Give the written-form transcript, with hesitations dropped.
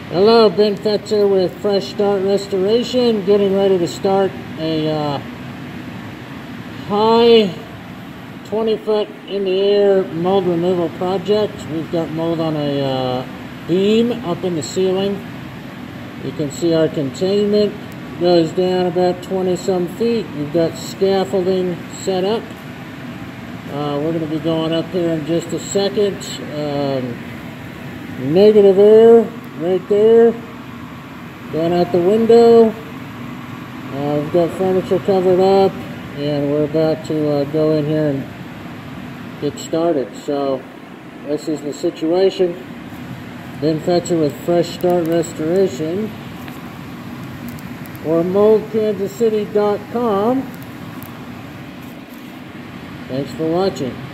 Hello, Ben Fetzer with FreshStart Restoration, getting ready to start a high 20-foot in the air mold removal project. We've got mold on a beam up in the ceiling. You can see our containment goes down about 20-some feet. We've got scaffolding set up. We're going to be going up here in just a second. Negative air right there, going out the window. We've got furniture covered up, and we're about to go in here and get started. So this is the situation. Ben Fetzer with FreshStart Restoration, or moldkansascity.com. Thanks for watching.